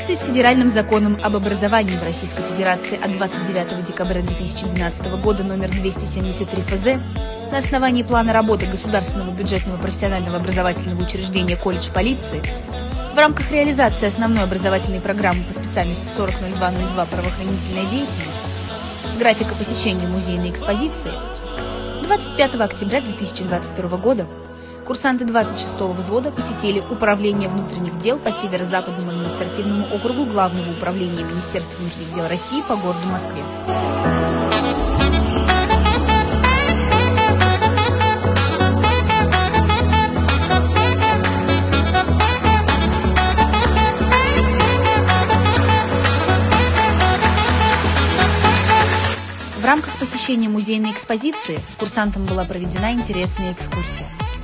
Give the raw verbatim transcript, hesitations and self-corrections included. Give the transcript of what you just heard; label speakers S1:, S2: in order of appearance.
S1: соответствии с федеральным законом об образовании в Российской Федерации от двадцать девятого декабря две тысячи двенадцатого года номер двести семьдесят три эф зэ, на основании плана работы Государственного бюджетного профессионального образовательного учреждения «Колледж полиции» в рамках реализации основной образовательной программы по специальности сорок ноль два ноль два «Правоохранительная деятельность», графика посещения музейной экспозиции, двадцать пятого октября две тысячи двадцать второго года курсанты двадцать шестого взвода посетили Управление внутренних дел по Северо-Западному административному округу Главного управления Министерства внутренних дел России по городу Москве. В рамках посещения музейной экспозиции курсантам была проведена интересная экскурсия.